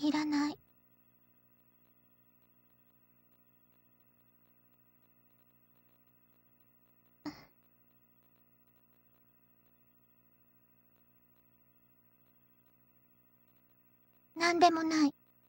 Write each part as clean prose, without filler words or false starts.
いらない。なんでもない。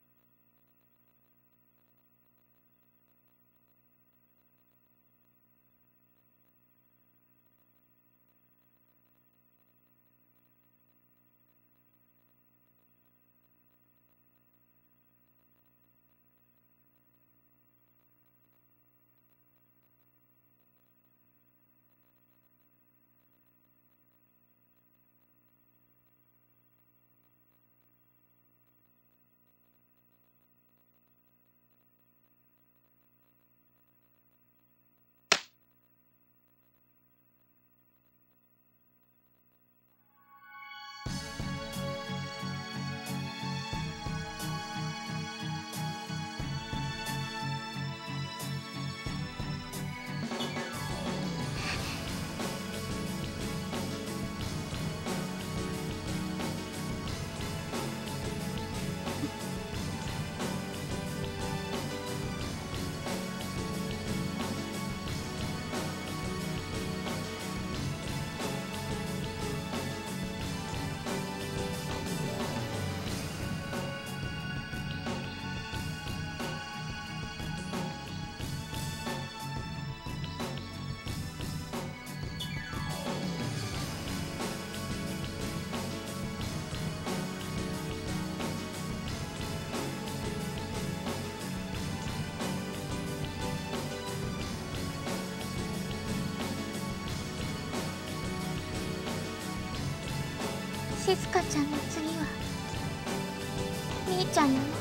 しずかちゃんの次はみーちゃんなの？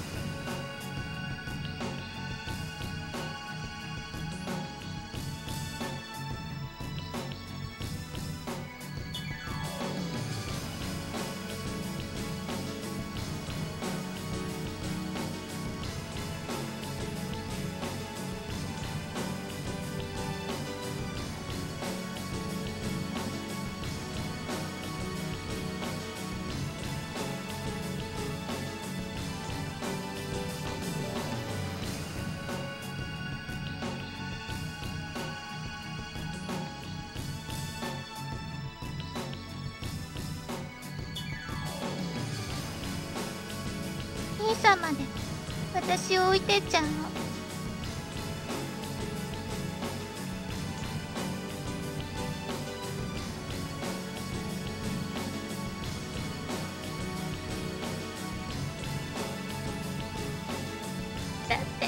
兄さんまで私を置いてっちゃうの？だって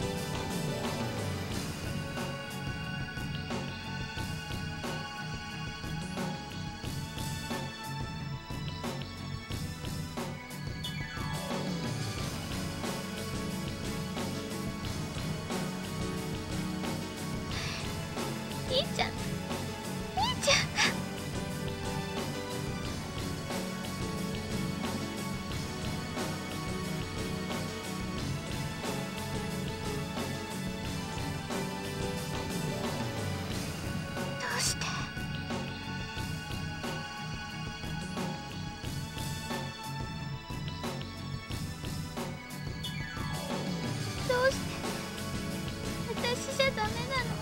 兄ちゃん、兄ちゃん。どうして？どうして私じゃダメなの？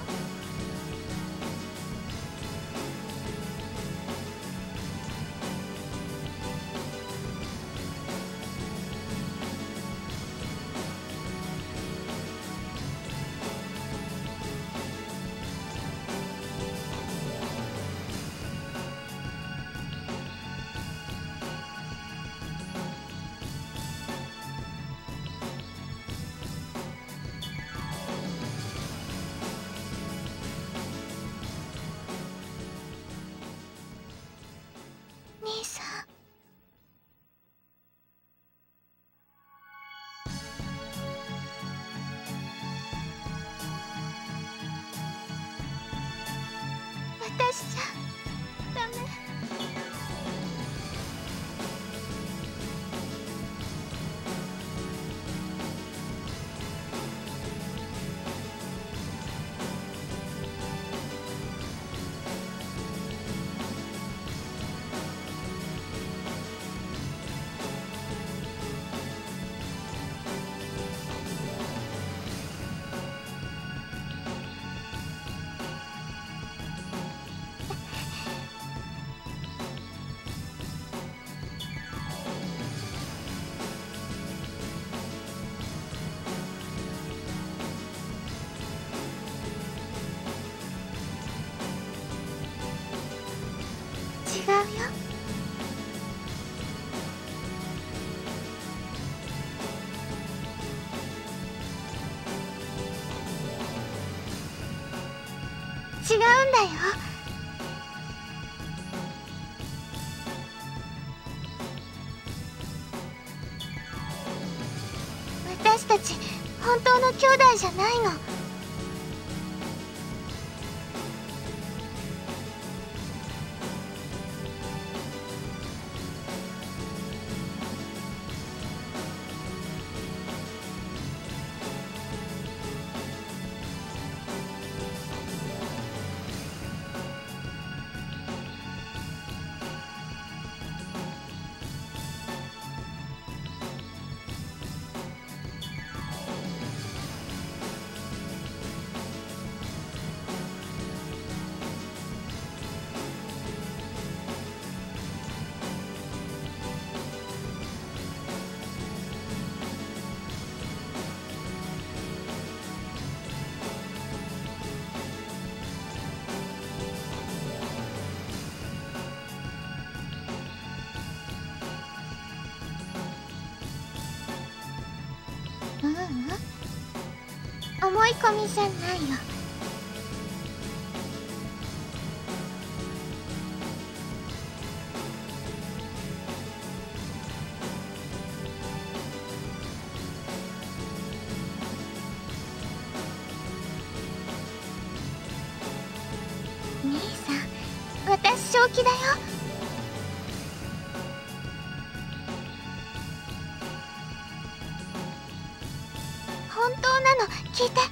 兄さん。私じゃダメ。 うんだよ。私たち本当の兄弟じゃないの。思い込みじゃないよ。兄さん、私正気だよ。本当なの、聞いて。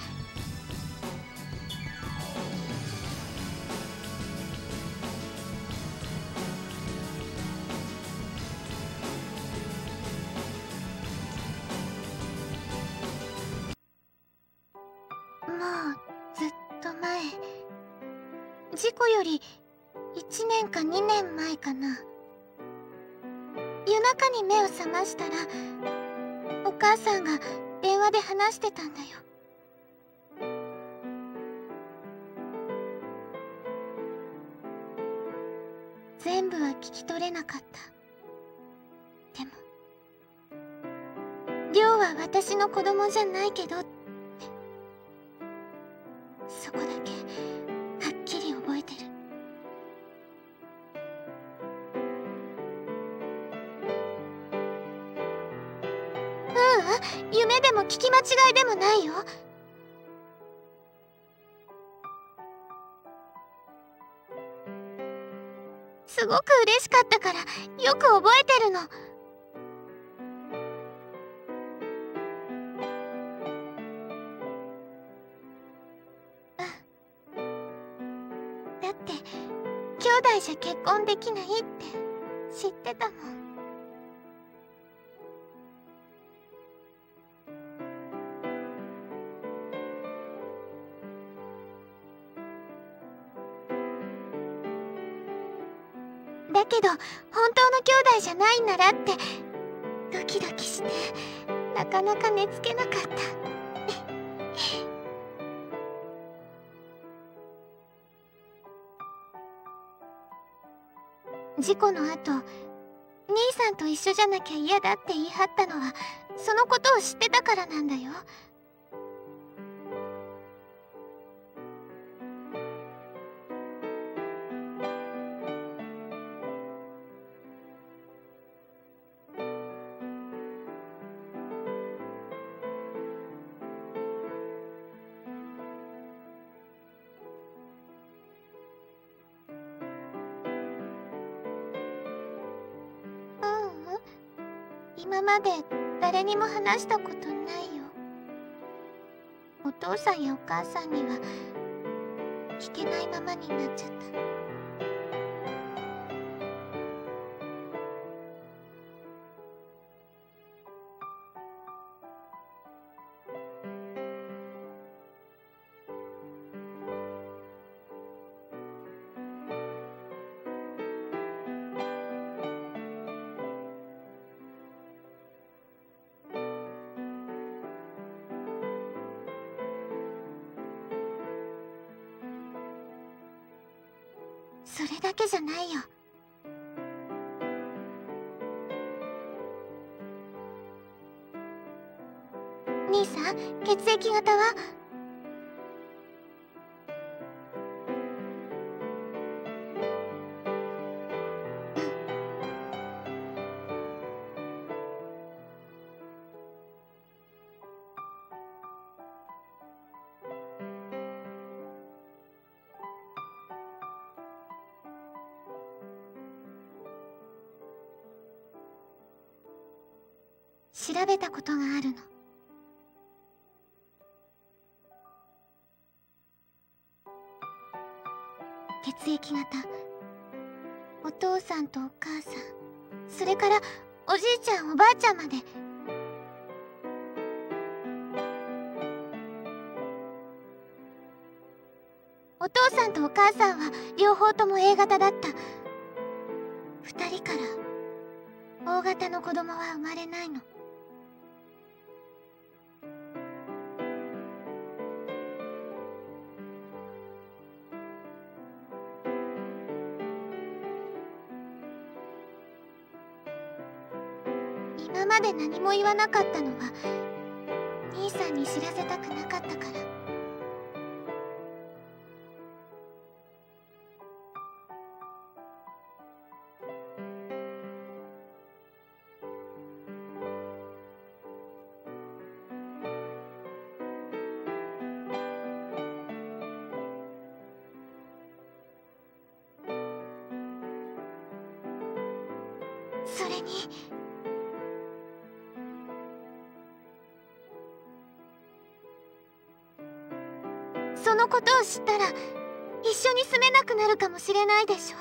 もうずっと前、事故より1年か2年前かな。夜中に目を覚ましたら、お母さんが電話で話してたんだよ。全部は聞き取れなかった。でも、りょうは私の子供じゃないけどって、そこだけはっきり覚えてる。夢でも聞き間違いでもないよ。すごく嬉しかったからよく覚えてるの。だって兄弟じゃ結婚できないって知ってたもん。だけど本当の兄弟じゃないんならってドキドキしてなかなか寝つけなかった。事故の後、兄さんと一緒じゃなきゃ嫌だって言い張ったのはそのことを知ってたからなんだよ。今まで誰にも話したことないよ。お父さんやお母さんには聞けないままになっちゃった。それだけじゃないよ。兄さん、血液型は？ 調べたことがあるの。血液型、お父さんとお母さん、それからおじいちゃんおばあちゃんまで。お父さんとお母さんは両方とも A 型だった。2人から O 型の子供は生まれないの。今まで何も言わなかったのは兄さんに知らせたくなかったから。それにそのことを知ったら一緒に住めなくなるかもしれないでしょ。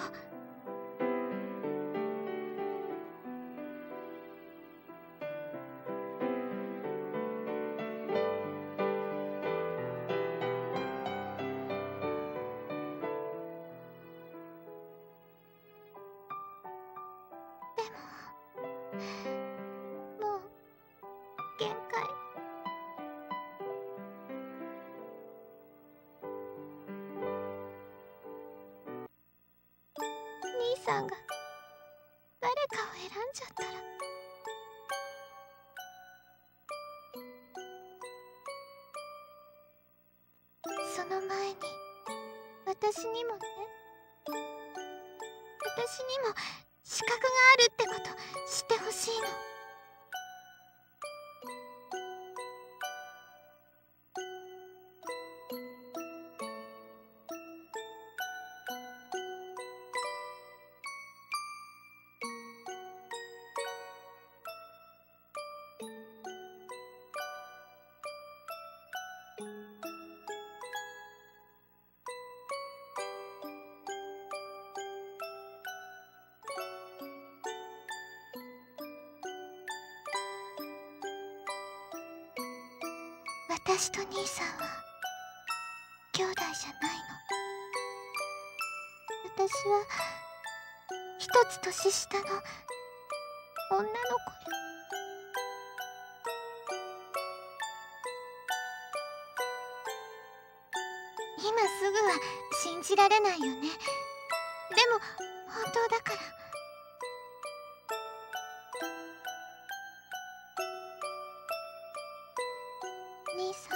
でももう限界。兄さんが誰かを選んじゃったら。その前に私にもね、私にも資格があるってこと知ってほしいの。私と兄さんは兄弟じゃないの。私は一つ年下の女の子よ。今すぐは信じられないよね。でも本当だから。兄さん、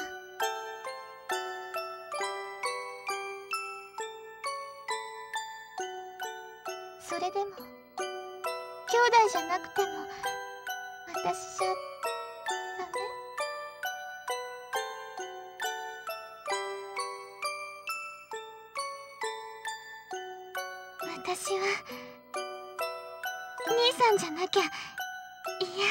それでも兄弟じゃなくても私じゃダメ？私は兄さんじゃなきゃ嫌。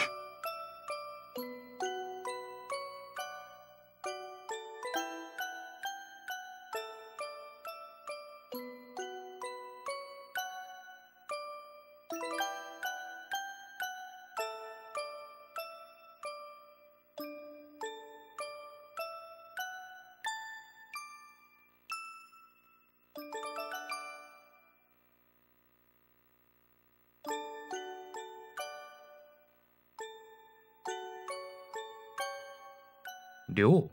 亮。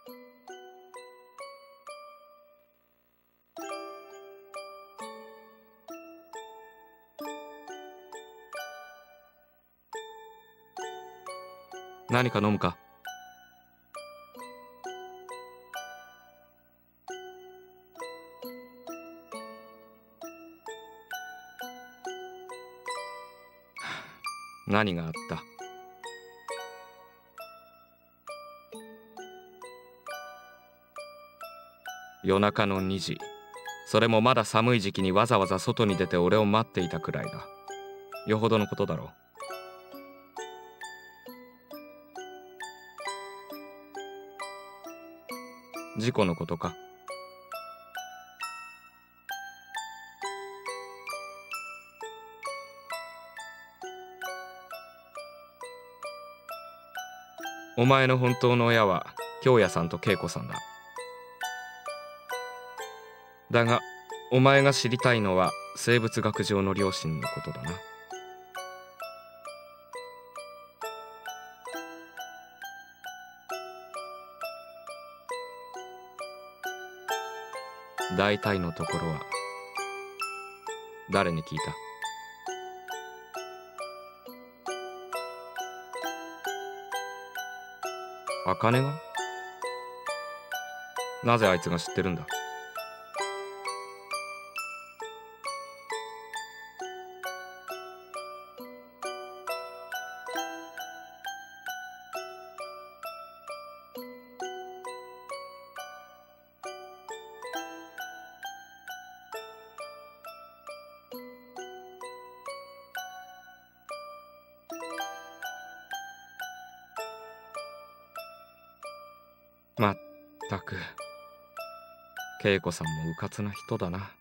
何か飲むか？何があった？夜中の2時、それもまだ寒い時期にわざわざ外に出て俺を待っていたくらいだ。よほどのことだろう。 事故のことか。お前の本当の親は京也さんと恵子さんだ。だがお前が知りたいのは生物学上の両親のことだな。大体のところは誰に聞いた？茜が？なぜあいつが知ってるんだ？まったく恵子さんもうかつな人だな。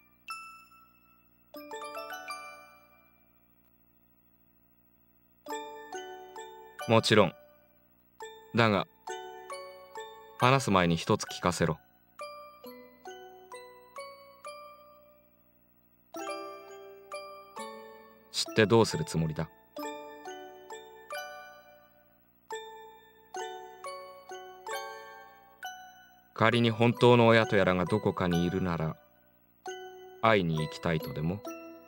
もちろんだが話す前に一つ聞かせろ。知ってどうするつもりだ？仮に本当の親とやらがどこかにいるなら会いに行きたいとでも？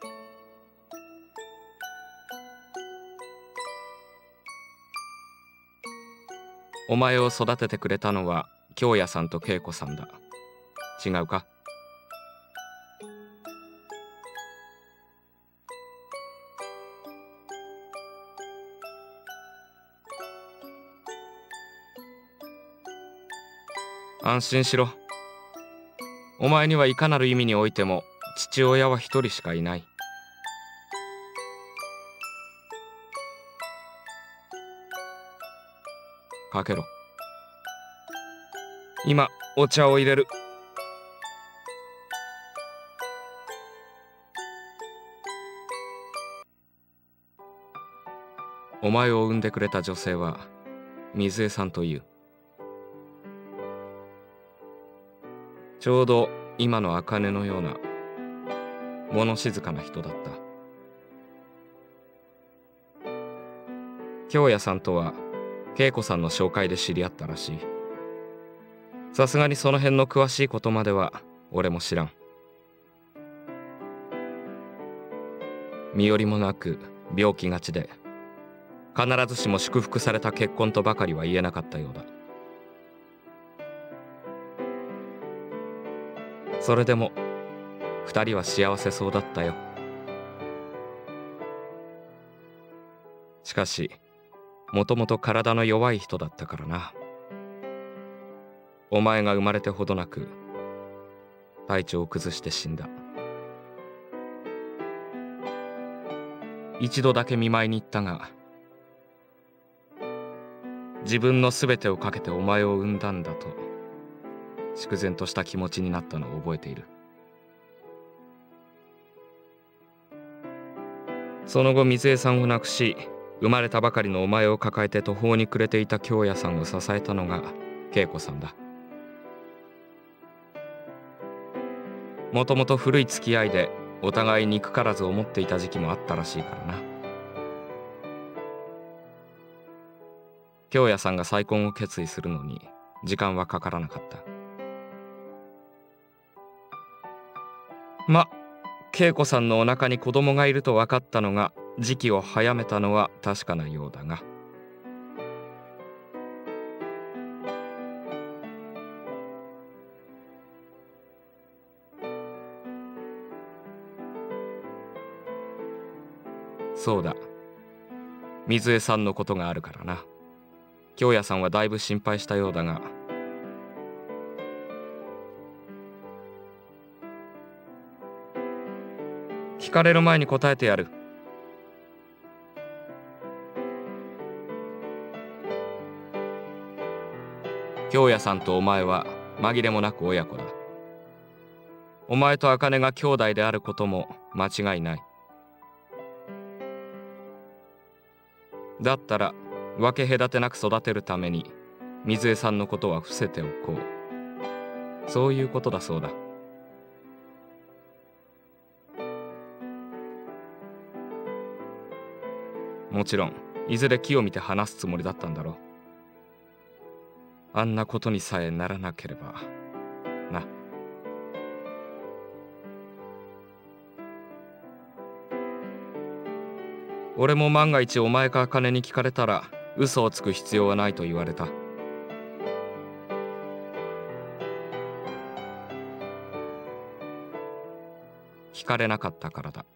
お前を育ててくれたのは京也さんと恵子さんだ。違うか？安心しろ。お前にはいかなる意味においても父親は一人しかいない。かけろ。今お茶を入れる。お前を産んでくれた女性は水江さんという。ちょうど今の茜のような物静かな人だった。京也さんとは恵子さんの紹介で知り合ったらしい。さすがにその辺の詳しいことまでは俺も知らん。身寄りもなく病気がちで必ずしも祝福された結婚とばかりは言えなかったようだ。それでも二人は幸せそうだったよ。しかしもともと体の弱い人だったからな。お前が生まれてほどなく体調を崩して死んだ。一度だけ見舞いに行ったが、自分の全てをかけてお前を産んだんだと釈然とした気持ちになったのを覚えている。その後水江さんを亡くし、生まれたばかりのお前を抱えて途方に暮れていた京也さんを支えたのが恵子さんだ。もともと古い付き合いでお互い憎からず思っていた時期もあったらしいからな。京也さんが再婚を決意するのに時間はかからなかった。恵子さんのお腹に子供がいると分かったのが時期を早めたのは確かなようだが、そうだ、水江さんのことがあるからな。京也さんはだいぶ心配したようだが、聞かれる前に答えてやる。京也さんとお前は紛れもなく親子だ。お前と茜が兄弟であることも間違いない。だったら分け隔てなく育てるために水江さんのことは伏せておこう。そういうことだそうだ。もちろんいずれ機を見て話すつもりだったんだろう。あんなことにさえならなければな。俺も万が一お前か茜に聞かれたら嘘をつく必要はないと言われた。聞かれなかったからだ。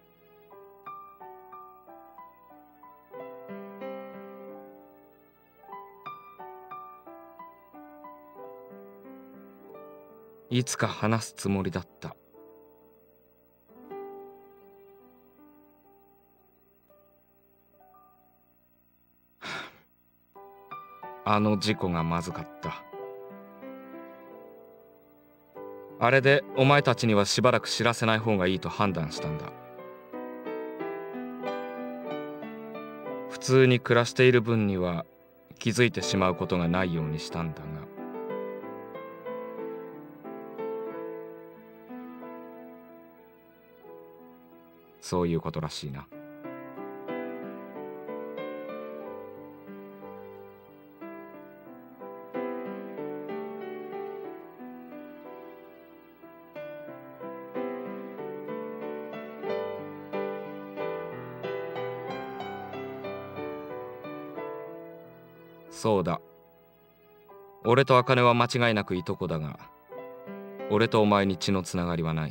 いつか話すつもりだった。あの事故がまずかった。あれでお前たちにはしばらく知らせない方がいいと判断したんだ。普通に暮らしている分には気づいてしまうことがないようにしたんだが。そういうことらしいな。そうだ。俺と茜は間違いなくいとこだが、俺とお前に血のつながりはない。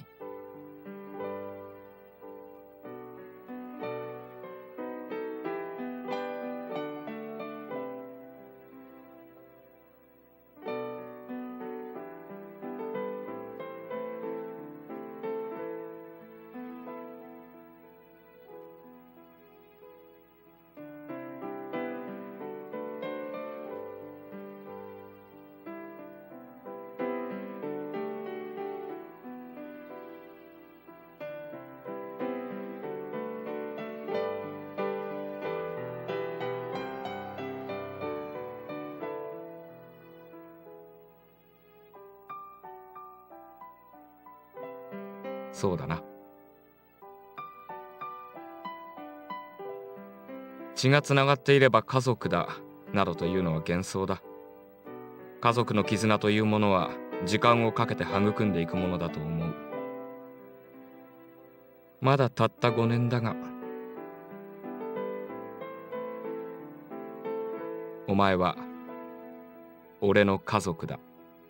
そうだな。血がつながっていれば家族だなどというのは幻想だ。家族の絆というものは時間をかけて育んでいくものだと思う。まだたった5年だが、お前は俺の家族だ。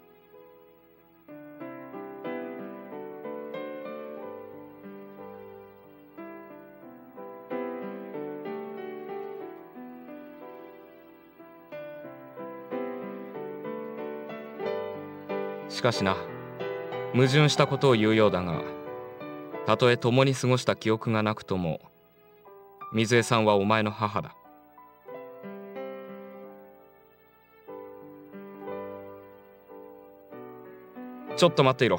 しかしな、矛盾したことを言うようだが、たとえ共に過ごした記憶がなくとも、水江さんはお前の母だ。ちょっと待っていろ。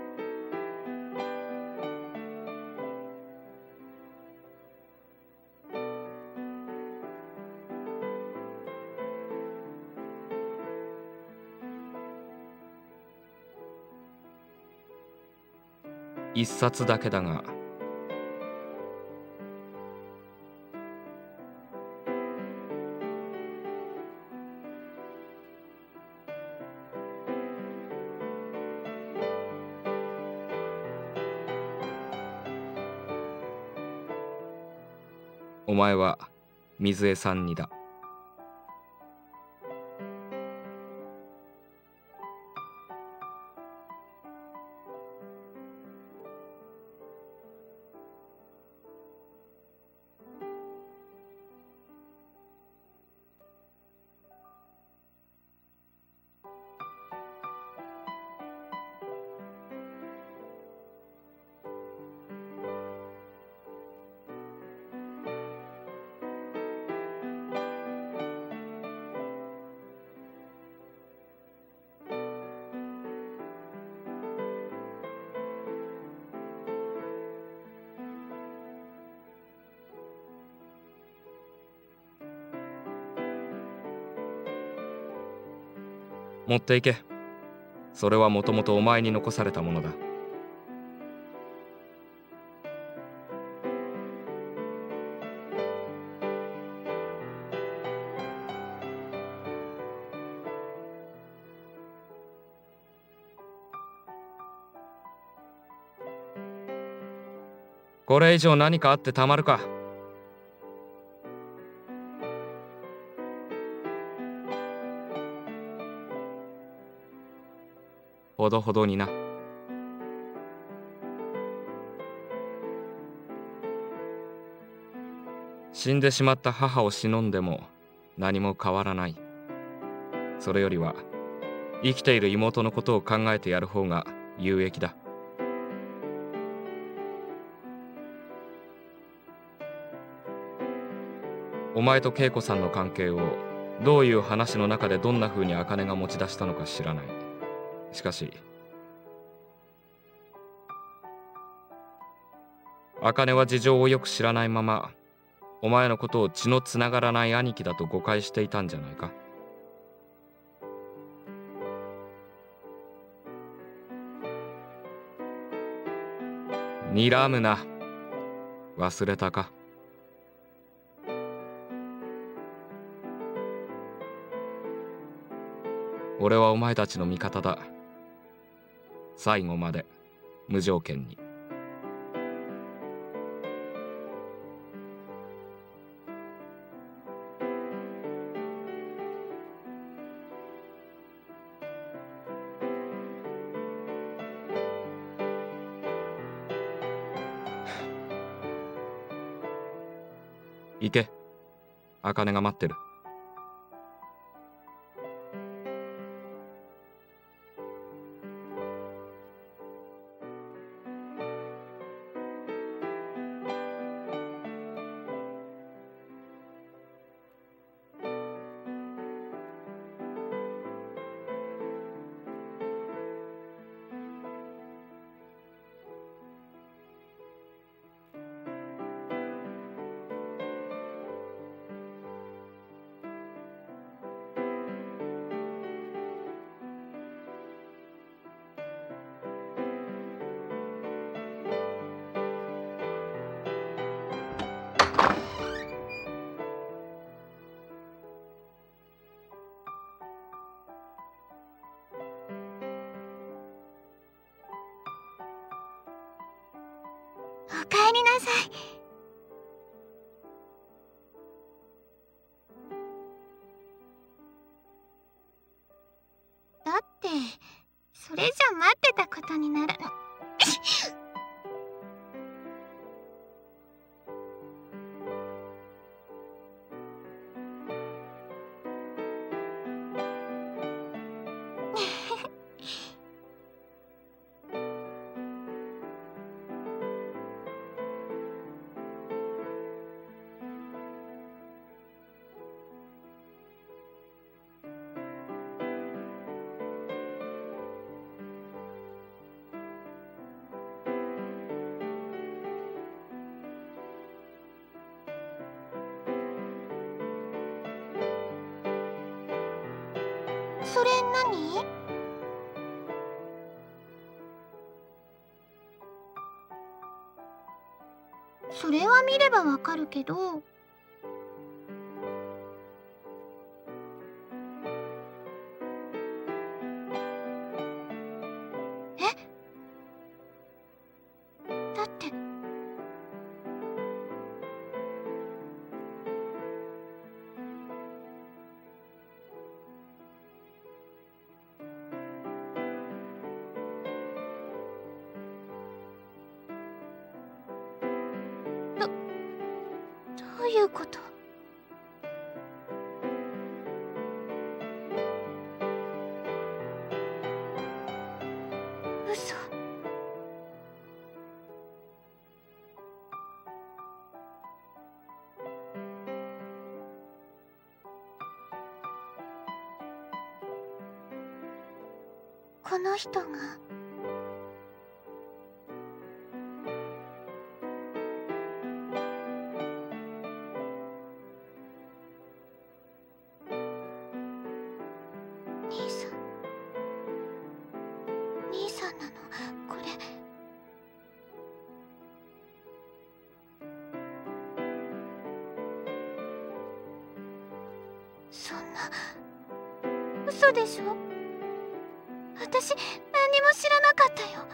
一冊だけだが、お前は水江さんにだ。 持っていけ。それはもともとお前に残されたものだ。これ以上何かあってたまるか。ほどほどにな。死んでしまった母を偲んでも何も変わらない。それよりは生きている妹のことを考えてやる方が有益だ。お前と恵子さんの関係をどういう話の中でどんな風に茜が持ち出したのか知らない。しかし茜は事情をよく知らないままお前のことを血のつながらない兄貴だと誤解していたんじゃないか。睨むな。忘れたか。俺はお前たちの味方だ。最後まで無条件に。行け。茜が待ってる。 おかえりなさい。だってそれじゃ待ってたことになる。それ何？それは見ればわかるけど。え？だって。どういうこと？嘘。この人が。兄さん。 そんな嘘でしょ。私何も知らなかったよ。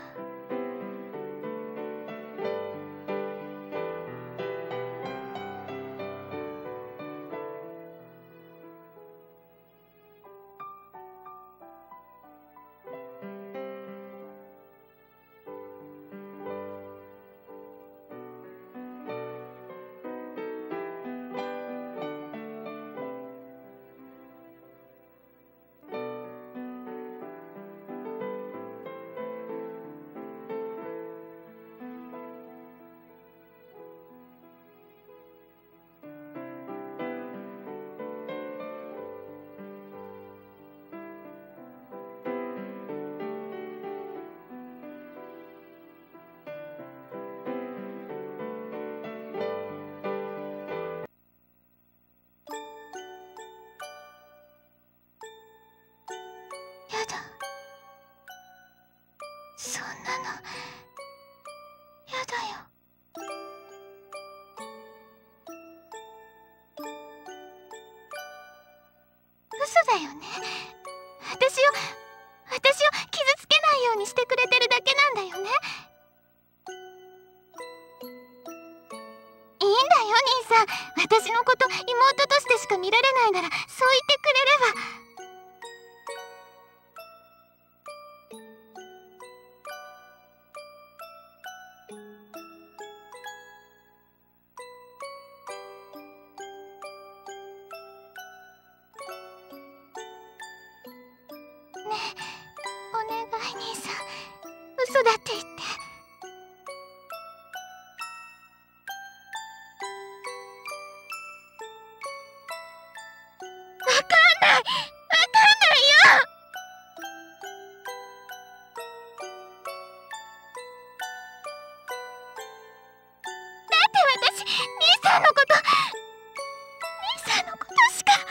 やだ、そんなのやだよ。嘘だよね。私を傷つけないようにしてくれてるだけなんだよね。いいんだよ兄さん、私のこと妹としてしか見られないならそう言ってくれれば。ねえ、お願い兄さん、嘘だって言って。わかんないよ。だって私兄さんのことしか。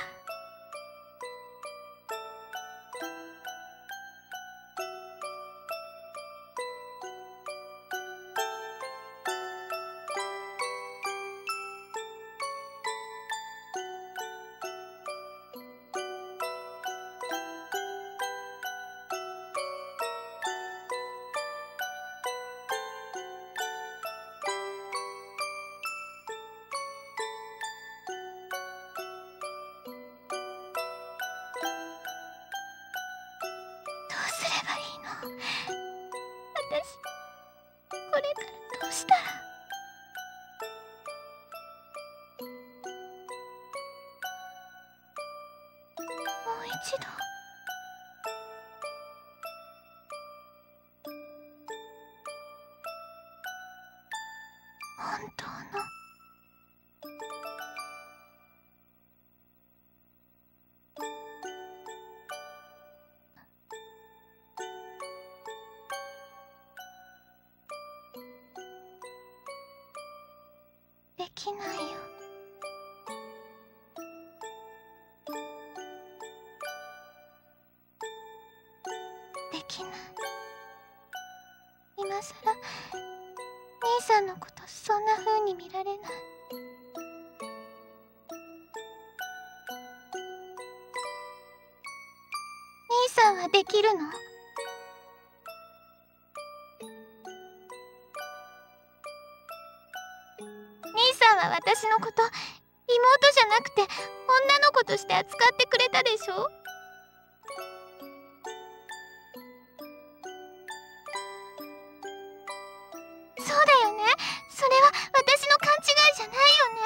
どうすればいいの？私これからどうしたら。もう一度。本当の。できないよ。できない。今さら兄さんのことそんな風に見られない。兄さんはできるの？兄さんは私のこと妹じゃなくて女の子として扱ってくれたでしょ？そうだよね。それは私の勘違いじゃないよね。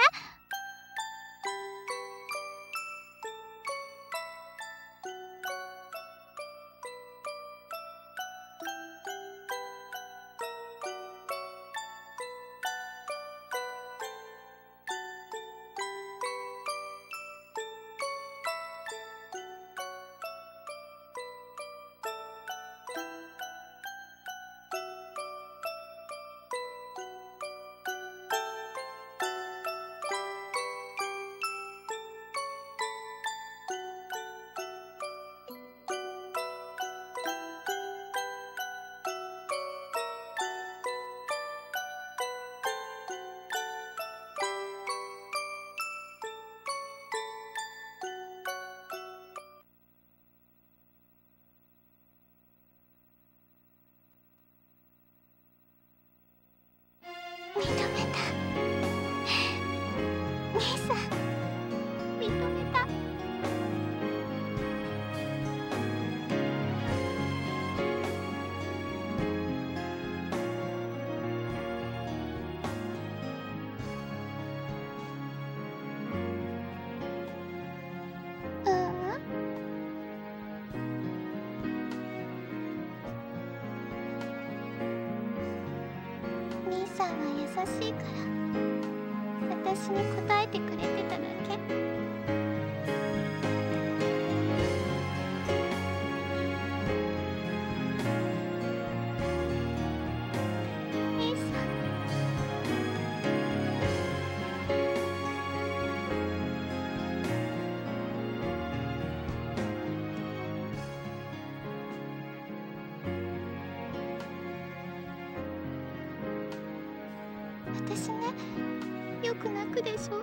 優しいから私に答えてくれてただけ。兄さん、私ね、よく泣くでしょ。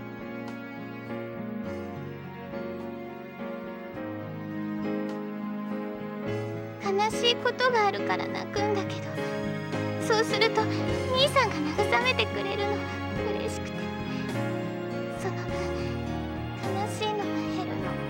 悲しいことがあるから泣くんだけど、そうすると兄さんが慰めてくれるのは嬉しくて、その分悲しいのが減るの。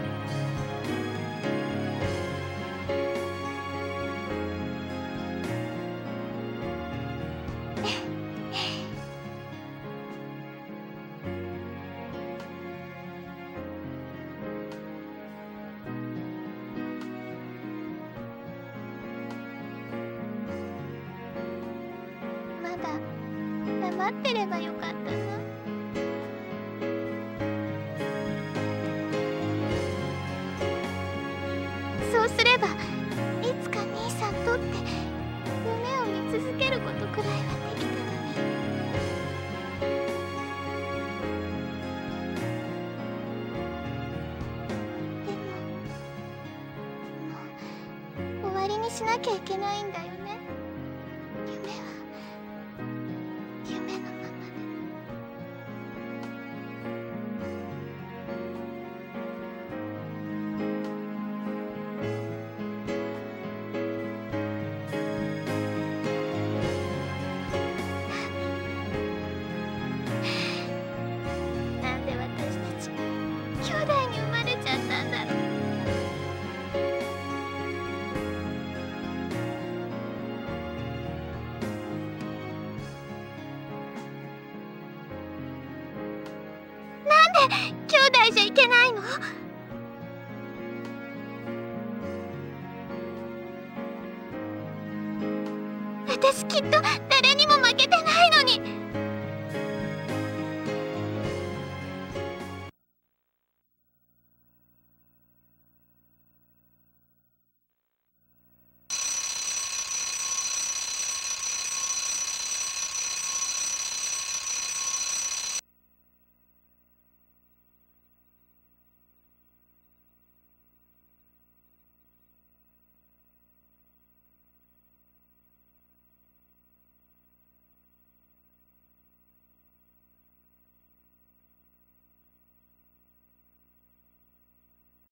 まだ黙ってればよかったな。そうすればいつか兄さんとって夢を見続けることくらいはできたのに。でももう終わりにしなきゃいけないんだよね。夢は夢のままで。なんで私たち兄弟に生まれちゃったんだろう。なんで兄弟じゃいけないの？私きっと誰にも負け